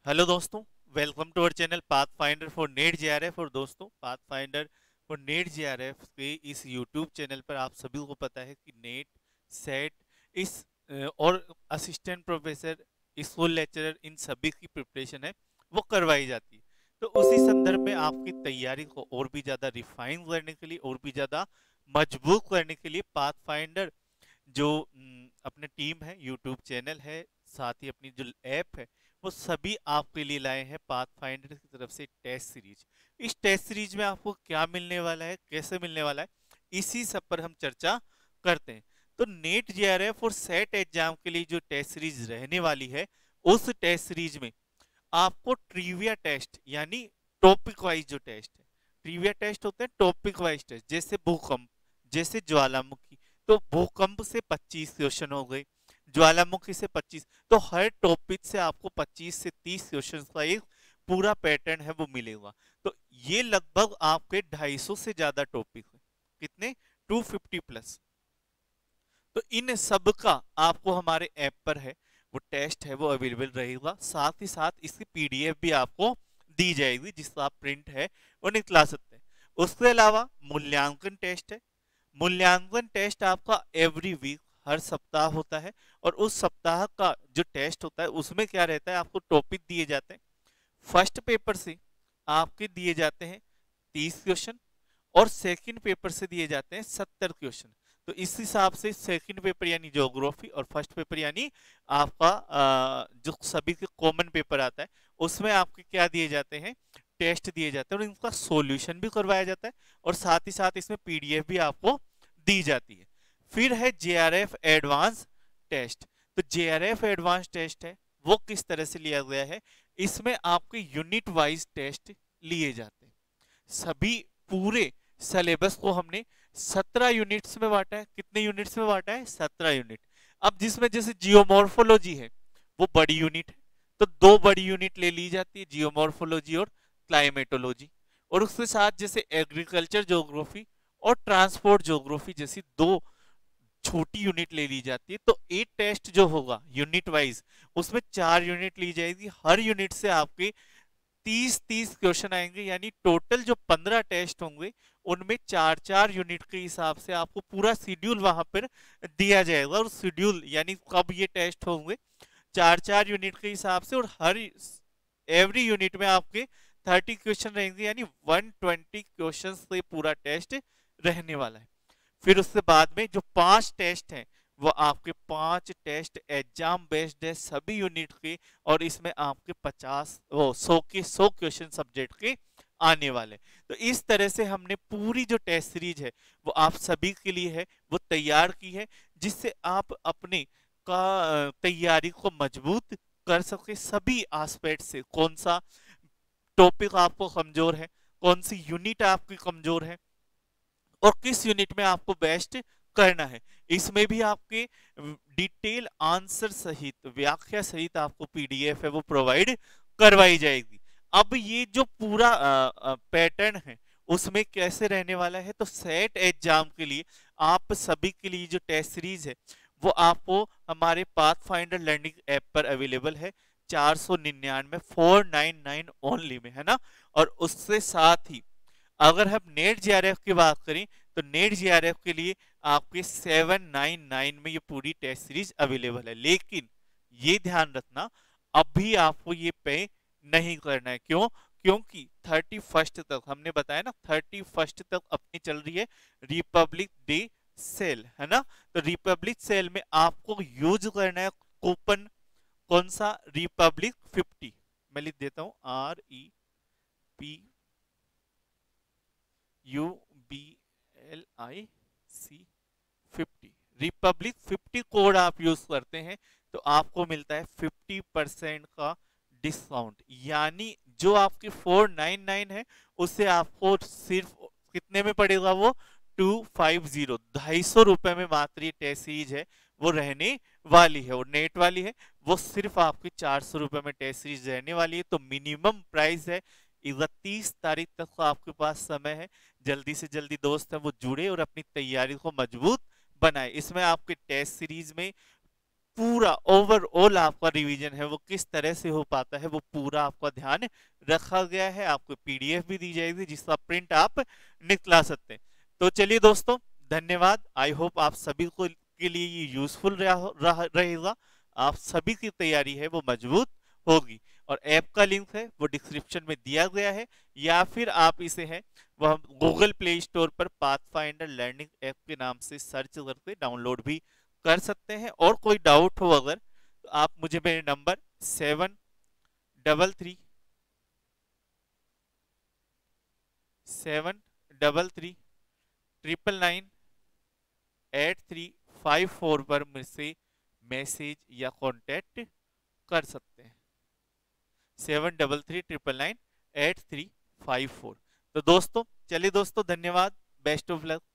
Hello दोस्तों, welcome to our channel path finder for NET JRF. और दोस्तों, path finder for NET JRF के इस यूट्यूब चैनल पर आप सभी को पता है कि नेट, सेट, इस और असिस्टेंट प्रोफेसर, स्कूल लेक्चरर, इन सभी की प्रिपरेशन है वो करवाई जाती है। तो उसी संदर्भ में आपकी तैयारी को और भी ज़्यादा रिफाइन करने के लिए, और भी ज़्यादा मजबूत करने के लिए पाथ फाइंडर जो अपने टीम है, यूट्यूब चैनल है, साथ ही अपनी जो ऐप है, वो सभी आपके लिए लाए हैं पाथ फाइंडर की तरफ से टेस्ट सीरीज। इस टेस्ट सीरीज में आपको क्या मिलने वाला है, कैसे मिलने वाला है, इसी सब पर हम चर्चा करते हैं। तो नेट जेआरएफ और सेट एग्जाम के लिए जो टेस्ट सीरीज रहने वाली है, उस टेस्ट सीरीज में आपको ट्रिविया टेस्ट यानी टॉपिक वाइज जो टेस्ट है, ट्रिविया टेस्ट होते हैं टॉपिक वाइज टेस्ट, जैसे भूकंप, जैसे ज्वालामुखी। तो भूकंप से 25 क्वेश्चन हो गए, ज्वालामुखी से 25, तो हर टॉपिक से आपको 25 से 30 क्वेश्चन का एक पूरा पैटर्न है वो मिलेगा। तो ये लगभग आपके 250 से ज्यादा टॉपिक है। कितने? 250 प्लस। तो इन सब का आपको हमारे ऐप पर है वो टेस्ट है वो अवेलेबल रहेगा। साथ ही साथ इसकी पीडीएफ भी आपको दी जाएगी, जिसका आप प्रिंट है वो निकला सकते हैं। उसके अलावा मूल्यांकन टेस्ट है। मूल्यांकन टेस्ट आपका एवरी वीक, हर सप्ताह होता है। और उस सप्ताह का जो टेस्ट होता है उसमें क्या रहता है, आपको टॉपिक दिए जाते हैं। फर्स्ट पेपर से आपके दिए जाते हैं 30 क्वेश्चन, और सेकंड पेपर से दिए जाते हैं 70 क्वेश्चन। तो इस हिसाब से सेकंड पेपर यानी ज्योग्राफी, और फर्स्ट पेपर यानी आपका जो सभी के कॉमन पेपर आता है, उसमें आपके क्या दिए जाते हैं, टेस्ट दिए जाते हैं, और इनका सॉल्यूशन भी करवाया जाता है। और साथ ही साथ इसमें पीडीएफ भी आपको दी जाती है। फिर है जेआरएफ एडवांस टेस्ट। तो जेआरएफ एडवांस टेस्ट है वो किस तरह से लिया गया है, इसमें आपके यूनिट वाइज टेस्ट लिए जाते हैं। सभी पूरे सिलेबस को हमने 17 यूनिट्स में बांटा है। कितने यूनिट्स में बांटा है? 17 यूनिट। अब जिसमें जैसे जियोमॉर्फोलॉजी है वो बड़ी यूनिट है, तो दो बड़ी यूनिट ले ली जाती है, जियोमॉर्फोलॉजी और क्लाइमेटोलॉजी। और उसके साथ जैसे एग्रीकल्चर ज्योग्राफी और ट्रांसपोर्ट ज्योग्राफी जैसी दो छोटी यूनिट ले ली जाती है। तो एक टेस्ट जो होगा यूनिट वाइज, उसमें 4 यूनिट ली जाएगी। हर यूनिट से आपके 30-30 क्वेश्चन आएंगे, यानी टोटल जो 15 टेस्ट होंगे उनमें 4-4 यूनिट के हिसाब से आपको पूरा शेड्यूल वहां पर दिया जाएगा। और शेड्यूल यानी कब ये टेस्ट होंगे, 4-4 यूनिट के हिसाब से। और हर एवरी यूनिट में आपके 30 क्वेश्चन रहेंगे, यानी 120 क्वेश्चन से पूरा टेस्ट रहने वाला है। फिर उसके बाद में जो 5 टेस्ट हैं, वो आपके 5 टेस्ट एग्जाम बेस्ड है सभी यूनिट के। और इसमें आपके 100 के 100 क्वेश्चन सब्जेक्ट के आने वाले। तो इस तरह से हमने पूरी जो टेस्ट सीरीज है वो आप सभी के लिए है वो तैयार की है, जिससे आप अपने का तैयारी को मजबूत कर सके सभी एस्पेक्ट से। कौन सा टॉपिक आपको कमजोर है, कौन सी यूनिट आपकी कमजोर है, और किस यूनिट में आपको बेस्ट करना है। इसमें भी आपके डिटेल आंसर सहित, व्याख्या सहित आपको पीडीएफ है वो प्रोवाइड करवाई जाएगी। अब ये जो पूरा पैटर्न है उसमें कैसे रहने वाला है, तो सेट एग्जाम के लिए आप सभी के लिए जो टेस्ट सीरीज है वो आपको हमारे पाथ फाइंडर लर्निंग ऐप पर अवेलेबल है। 499, 499 ओनली में, है ना। और उससे साथ ही अगर हम नेट जेआरएफ की बात करें, तो नेट जेआरएफ के लिए आपके 799 में ये पूरी टेस्ट सीरीज अवेलेबल है। लेकिन ये ध्यान रखना, अभी आपको ये पे नहीं करना है। क्यों? क्योंकि 31 तक, हमने बताया ना 31 तक अपनी चल रही है रिपब्लिक डे सेल, है ना। तो रिपब्लिक सेल में आपको यूज करना है कूपन, कौन सा? रिपब्लिक 50। मैं लिख देता हूं REPUBLIC 50। रिपब्लिक 50 कोड आप यूज करते हैं तो आपको मिलता है 50% का डिस्काउंट। यानी जो आपकी 499 है उससे आपको सिर्फ कितने में पड़ेगा वो? 250, 250 रुपए में मात्र ये टेस्ट सीरीज है वो रहने वाली है। और नेट वाली है वो सिर्फ आपकी 400 रुपए में टेस्ट सीरीज रहने वाली है। तो मिनिमम प्राइस है, 31 तारीख तक का आपके पास समय है। जल्दी से जल्दी दोस्त है वो जुड़े और अपनी तैयारी को मजबूत बनाए। इसमें आपके टेस्ट सीरीज में पूरा ओवरऑल आपका रिवीजन है वो किस तरह से हो पाता है वो पूरा आपका ध्यान रखा गया है। आपको पीडीएफ भी दी जाएगी जिसका प्रिंट आप निकला सकते हैं। तो चलिए दोस्तों, धन्यवाद। आई होप आप सभी को के लिए ये यूजफुल रहेगा। आप सभी की तैयारी है वो मजबूत होगी। और ऐप का लिंक है वो डिस्क्रिप्शन में दिया गया है, या फिर आप इसे है वह गूगल प्ले स्टोर पर पाथफाइंडर लर्निंग ऐप के नाम से सर्च करके डाउनलोड भी कर सकते हैं। और कोई डाउट हो अगर तो आप मुझे मेरे नंबर 7333999835 पर मुझसे मैसेज या कांटेक्ट कर सकते हैं। 7333999835। तो दोस्तों चलिए दोस्तों, धन्यवाद। Best of luck.